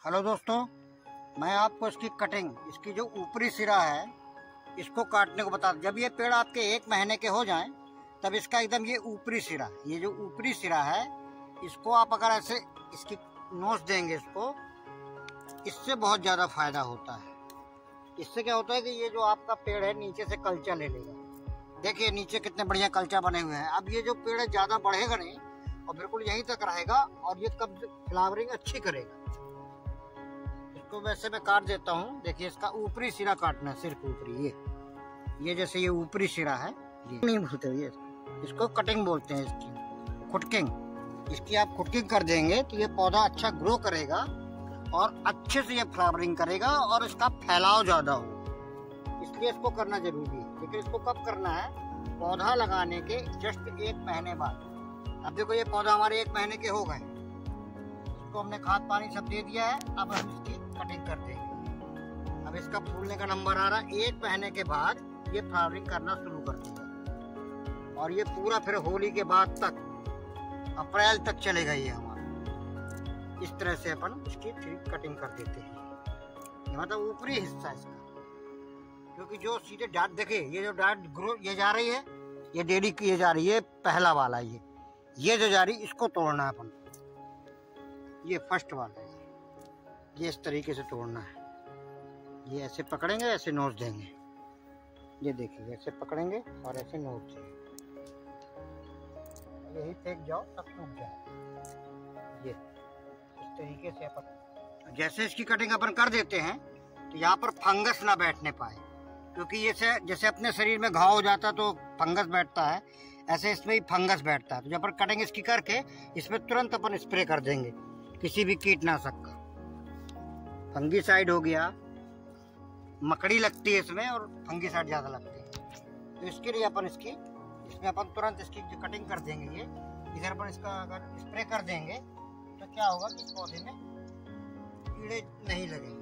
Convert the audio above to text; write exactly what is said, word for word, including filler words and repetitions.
Hello दोस्तों, मैं आपको इसकी कटिंग, इसकी जो ऊपरी सिरा है इसको काटने को बता। जब ये पेड़ आपके एक महीने के हो जाएं तब इसका एकदम ये ऊपरी सिरा, ये जो ऊपरी सिरा है इसको आप अगर ऐसे इसकी नोच देंगे इसको, इससे बहुत ज़्यादा फायदा होता है। इससे क्या होता है कि ये जो आपका पेड़ है नीचे से कल्चा ले लेगा। देखिए नीचे कितने बढ़िया कल्चा बने हुए हैं। अब ये जो पेड़ है ज़्यादा बढ़ेगा नहीं और बिल्कुल यहीं तक रहेगा और ये कब फ्लावरिंग अच्छी करेगा। इसको वैसे मैं काट देता हूँ। देखिए इसका ऊपरी सिरा काटना है, सिर्फ ऊपरी, ये ये जैसे ये ऊपरी सिरा है, ये नहीं बोलते, ये इसको कटिंग बोलते हैं, इसकी खुटकिंग। इसकी आप खुटकिंग कर देंगे तो ये पौधा अच्छा ग्रो करेगा और अच्छे से ये फ्लावरिंग करेगा और इसका फैलाव ज़्यादा हो, इसलिए इसको करना जरूरी है। लेकिन इसको कब करना है? पौधा लगाने के जस्ट एक महीने बाद। अब देखो ये पौधा हमारे एक महीने के हो गए, इसको हमने खाद पानी सब दे दिया है। अब हम इसकी कटिंग कर देंगे। अब इसका फूलने का नंबर आ रहा है। एक महीने के बाद ये फ्लावरिंग करना शुरू कर देगा और ये पूरा फिर होली के बाद तक, अप्रैल तक चलेगा ये हमारा। इस तरह से अपन इसकी कटिंग कर देते हैं। ये मतलब ऊपरी हिस्सा इसका, क्योंकि जो सीधे डांट देखे, ये जो डांट ग्रो ये जा रही है, ये डेली की ये जा रही है, पहला वाला ये ये जो जा रही, इसको तोड़ना है अपन। ये फर्स्ट वाला है, ये इस तरीके से तोड़ना है। ये ऐसे पकड़ेंगे, ऐसे नोच देंगे। ये देखिए ऐसे पकड़ेंगे और ऐसे नोच देंगे। यही फेंक जाओ तब टूट जाए। ये इस तरीके से अपन जैसे इसकी कटिंग अपन कर देते हैं तो यहाँ पर फंगस ना बैठने पाए, क्योंकि ये से जैसे अपने शरीर में घाव हो जाता तो फंगस बैठता है, ऐसे इसमें भी फंगस बैठता है। तो जब अपन कटिंग इसकी करके इसमें तुरंत अपन स्प्रे कर देंगे किसी भी कीटनाशक का। फंगीसाइड हो गया, मकड़ी लगती है इसमें और फंगीसाइड ज़्यादा लगती है, तो इसके लिए अपन इसकी इसमें अपन तुरंत इसकी जो कटिंग कर देंगे, ये इधर अपन इसका अगर स्प्रे कर देंगे तो क्या होगा कि पौधे में कीड़े नहीं लगेंगे।